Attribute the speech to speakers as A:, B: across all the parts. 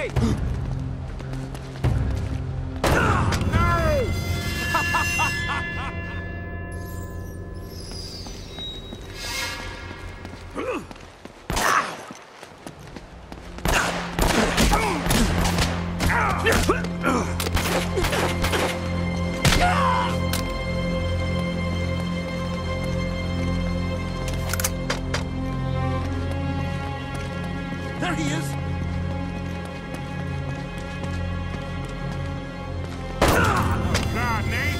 A: Hey!
B: There he is!
A: God, Nate!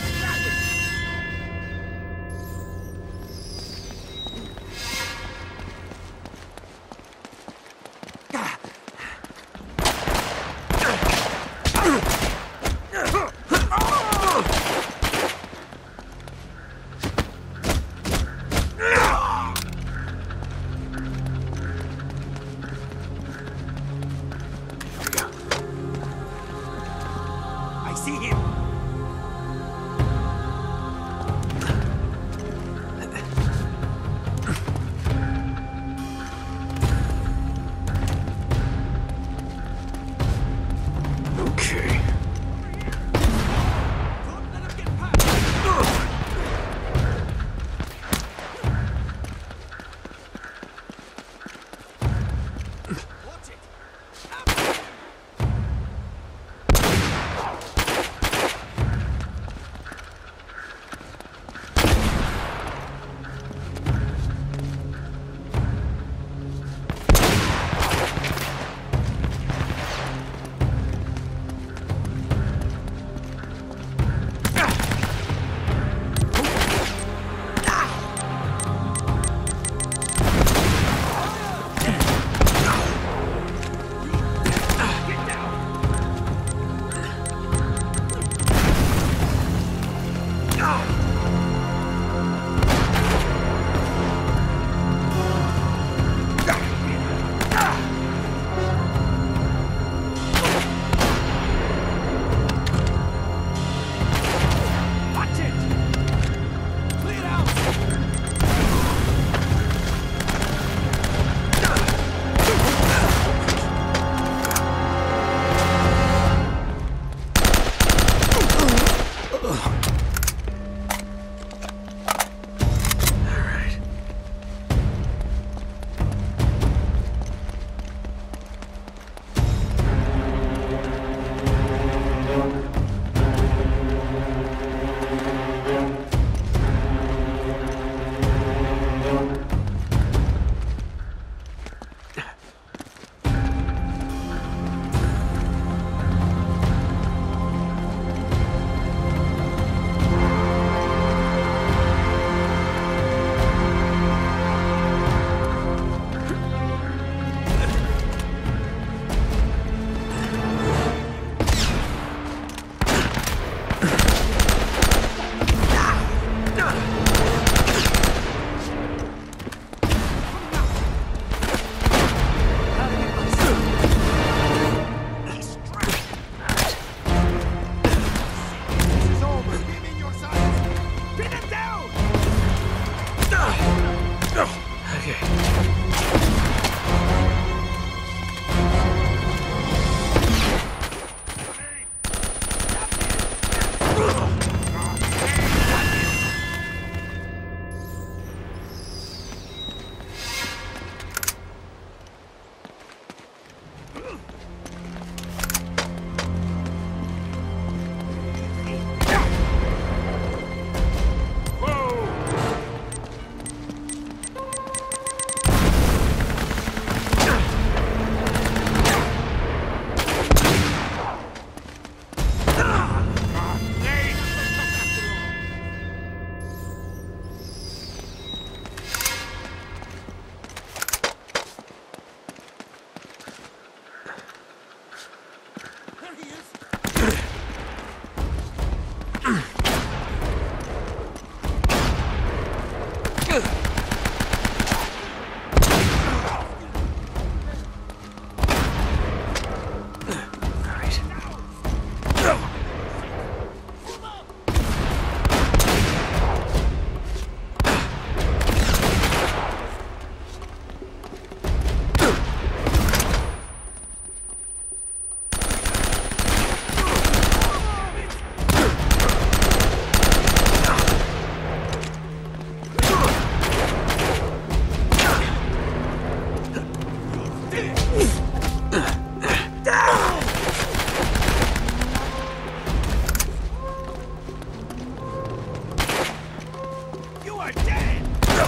A: You're dead!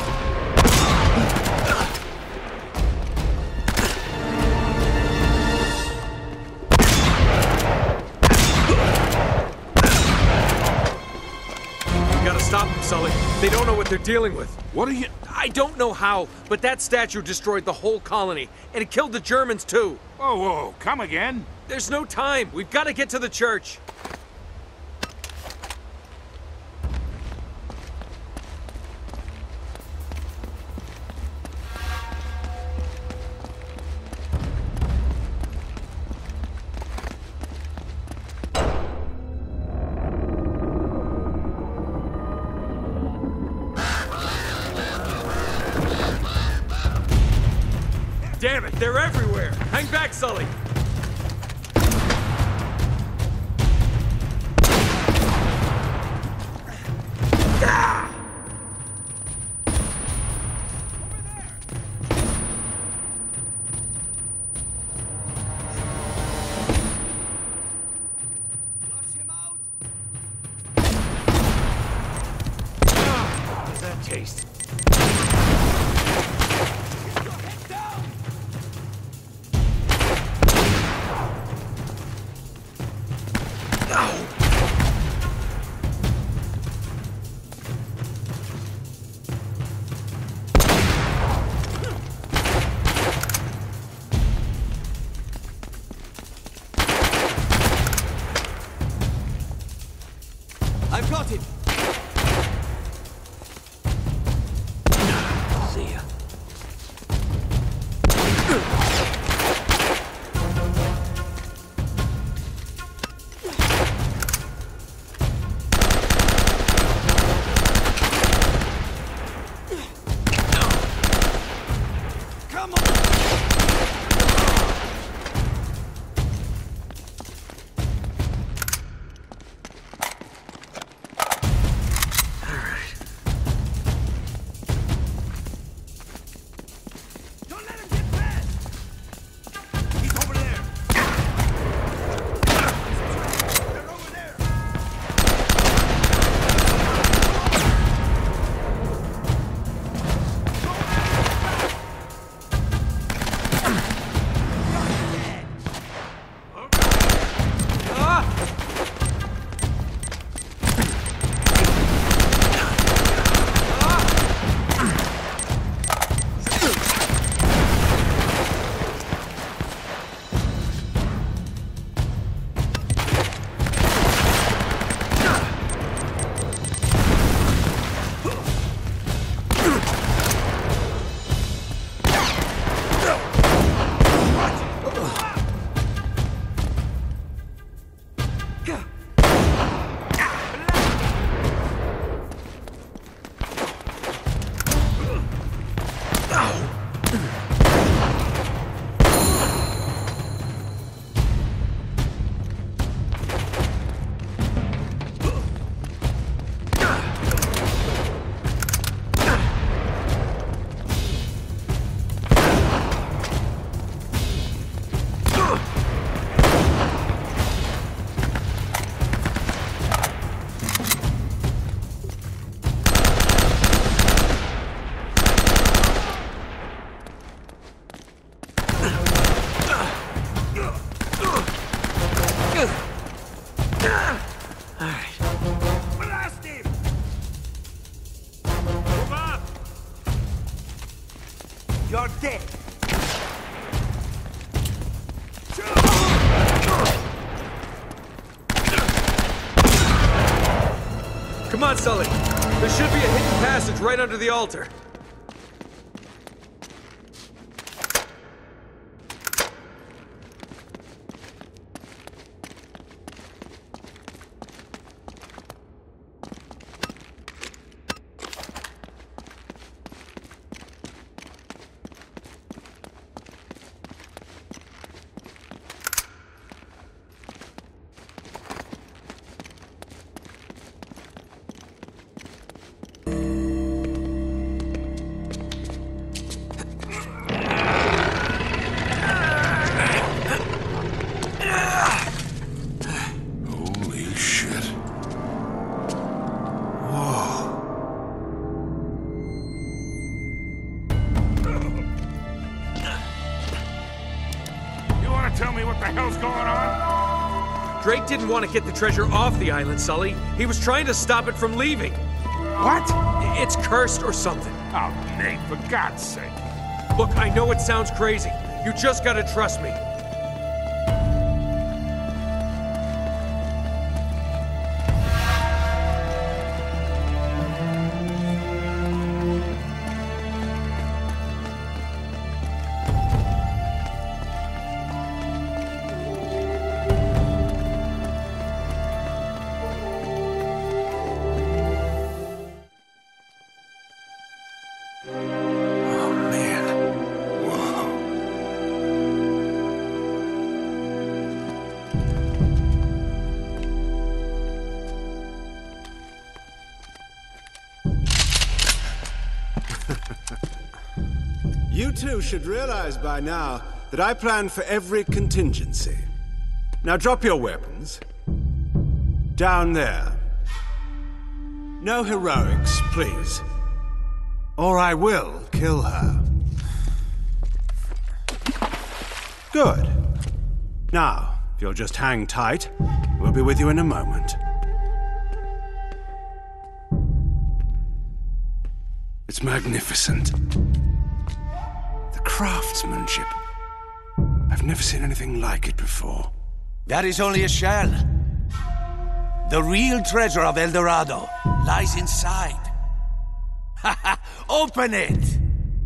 B: We gotta stop them, Sully. They don't know what they're dealing with.
A: What are you...
B: I don't know how, but that statue destroyed the whole colony, and it killed the Germans too.
A: Whoa, whoa, come again?
B: There's no time. We've got to get to the church. Damn it, they're everywhere! Hang back, Sully! How's that taste?
C: I've got him!
B: See ya.
C: Come on!
A: Don't let him get past! He's over there! They're over there! Blast him! Move up! You're dead!
B: Come on, Sully. There should be a hidden passage right under the altar.
A: tell me what the hell's going on?
B: Drake didn't want to get the treasure off the island, Sully. He was trying to stop it from leaving.
A: What?
B: It's cursed or something.
A: Oh, Nate, for God's sake.
B: Look, I know it sounds crazy. You just gotta trust me.
C: You two should realize by now that I plan for every contingency. Now drop your weapons. Down there. No heroics, please. Or I will kill her. Good. Now, if you'll just hang tight, we'll be with you in a moment. It's magnificent. The craftsmanship. I've never seen anything like it before.
D: That is only a shell. The real treasure of El Dorado lies inside. Open it!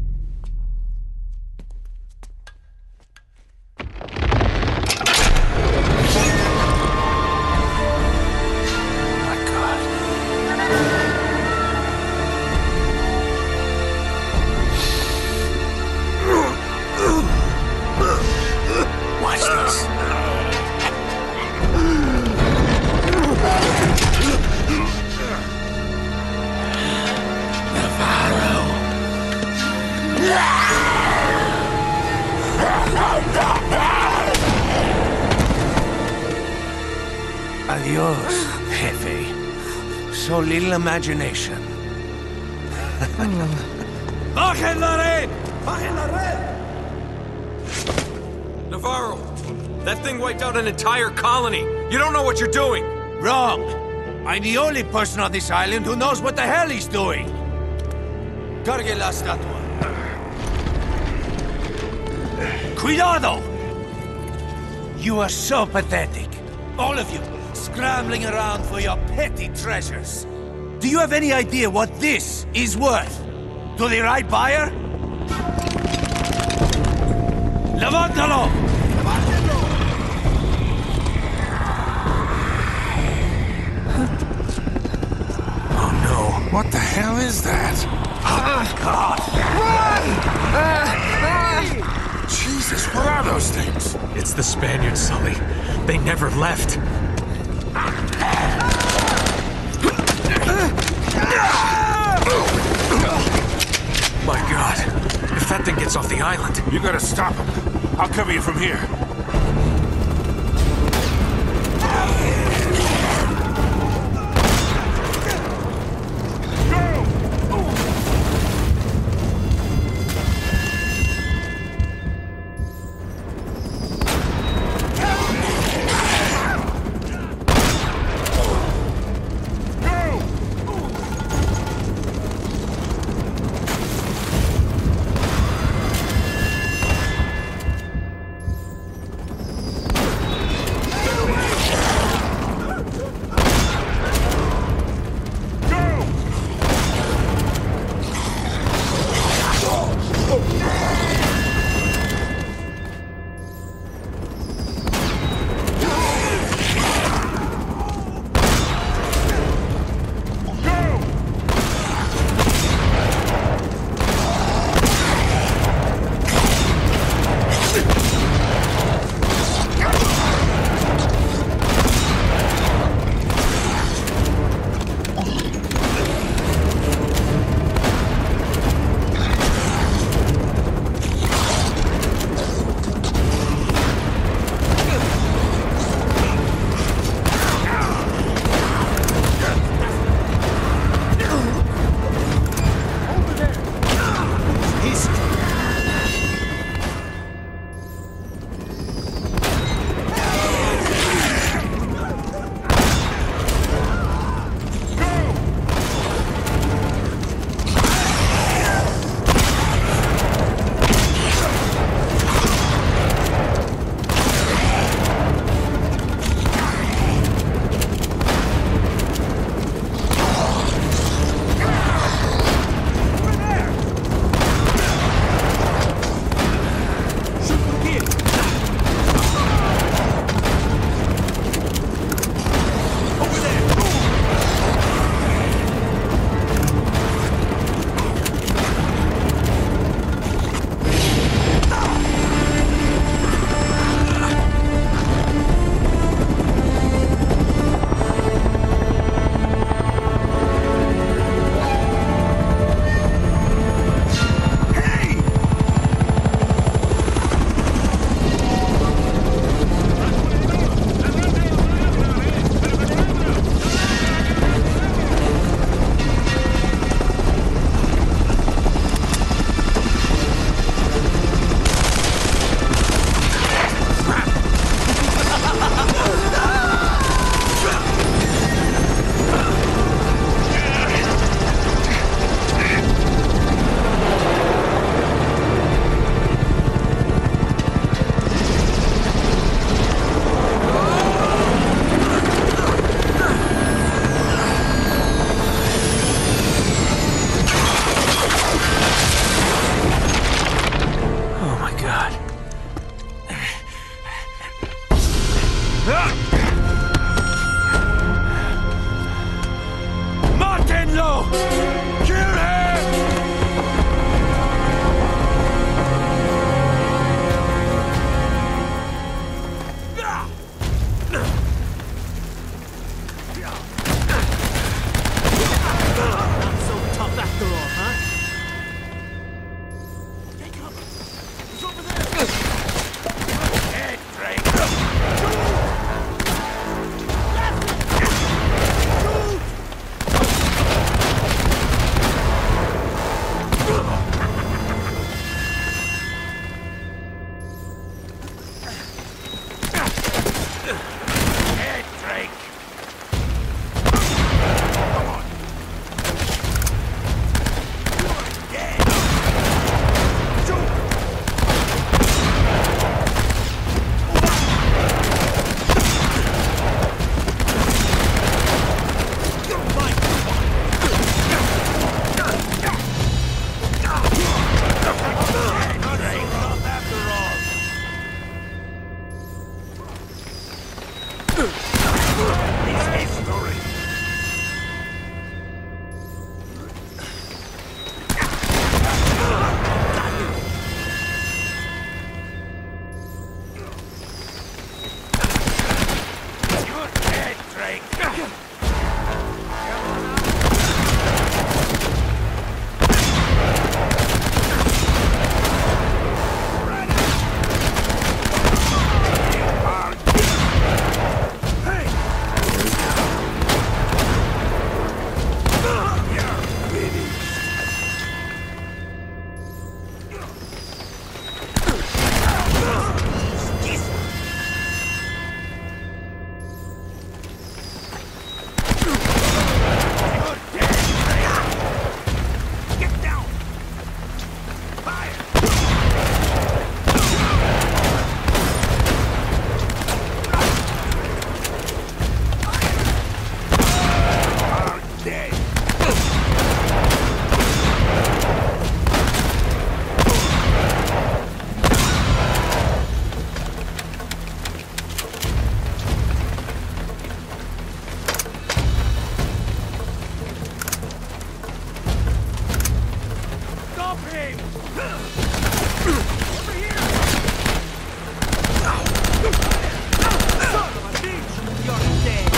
D: Adios, Jefe. So little imagination. Bajen la red! Bajen la red!
B: Navarro, that thing wiped out an entire colony. You don't know what you're doing.
D: Wrong. I'm the only person on this island who knows what the hell he's doing. Cargue la estatua. Cuidado! You are so pathetic. All of you, scrambling around for your petty treasures. Do you have any idea what this is worth? To the right buyer? Levántalo!
A: Oh no, what the hell is that?
D: God!
A: Jesus, what are those things?
B: It's the Spaniards, Sully. They never left. My God. If that thing gets off the island...
A: You gotta stop him. I'll cover you from here.
B: Stop him! Over here! Son of a bitch! You're dead!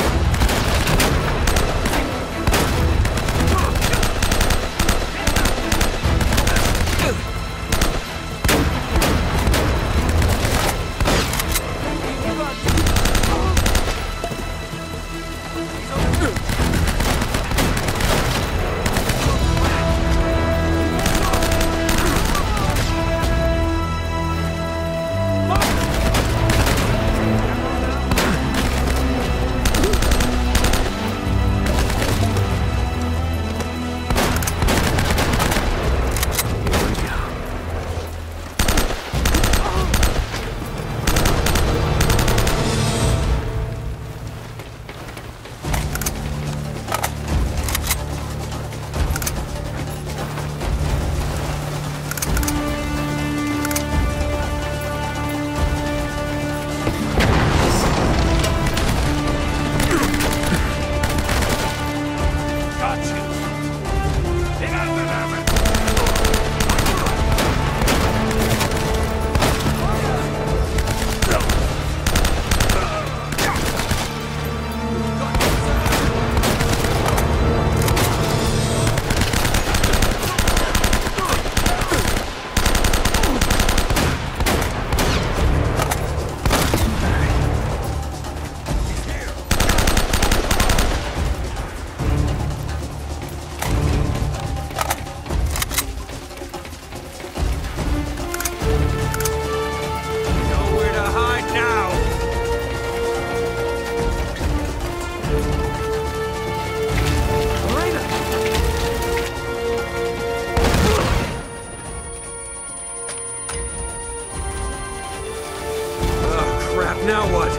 B: Now what?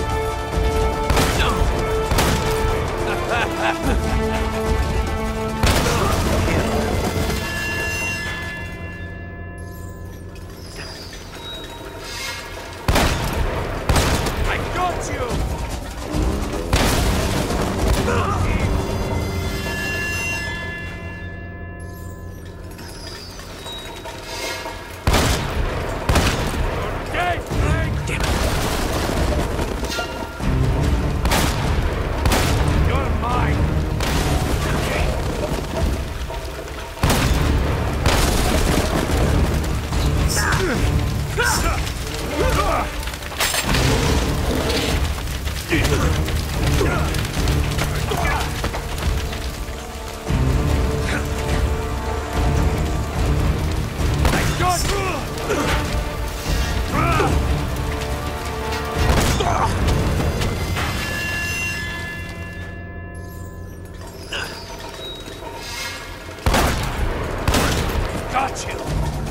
B: I got you! Got you!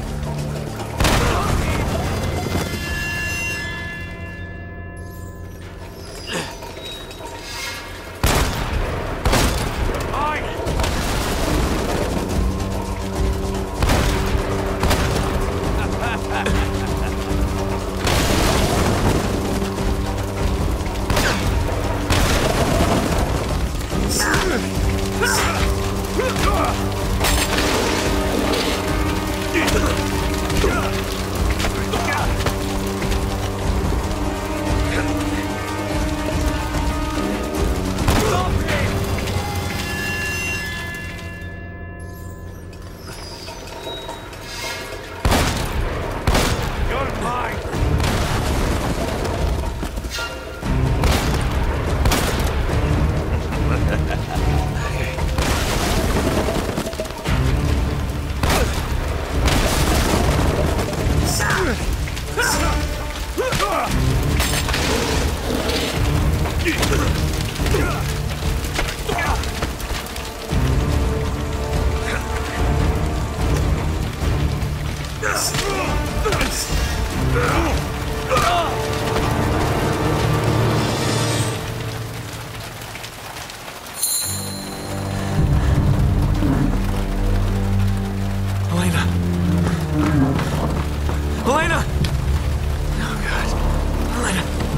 B: Elena! Oh, God. Elena.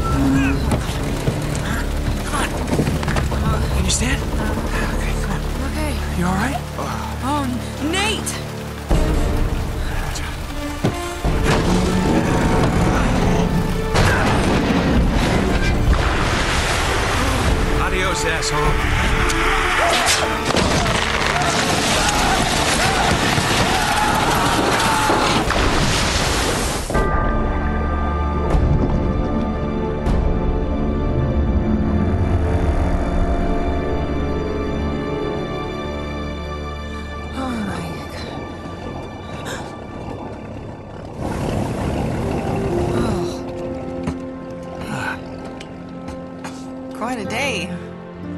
B: Come on. Can you stand? Okay, come on.
E: Okay.
B: You all right?
E: Oh, Nate!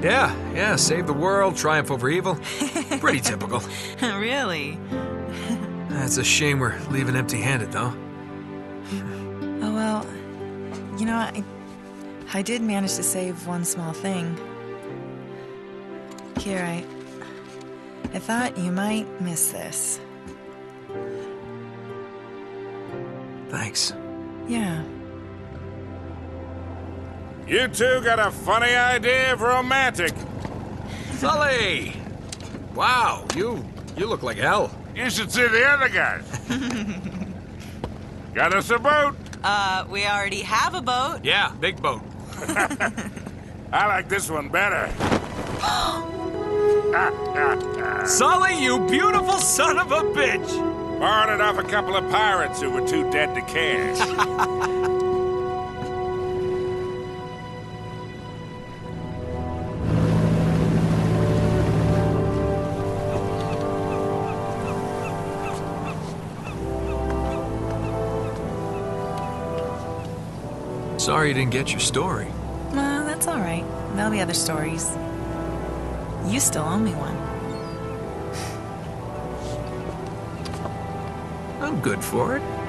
B: Yeah, save the world, triumph over evil. Pretty typical.
E: Really?
B: It's a shame we're leaving empty-handed, though.
E: Oh, well, you know, I did manage to save one small thing. Here, I thought you might miss this.
B: Thanks.
E: Yeah.
F: You two got a funny idea of romantic.
B: Sully! Wow, you look like hell.
F: You should see the other guys. Got us a boat.
E: We already have a boat.
B: Yeah, big boat.
F: I like this one better.
B: Sully, you beautiful son of a bitch!
F: Borrowed it off a couple of pirates who were too dead to cash.
B: Sorry you didn't get your story.
E: Well, that's all right. There'll be other stories. You still owe me one.
B: I'm good for it.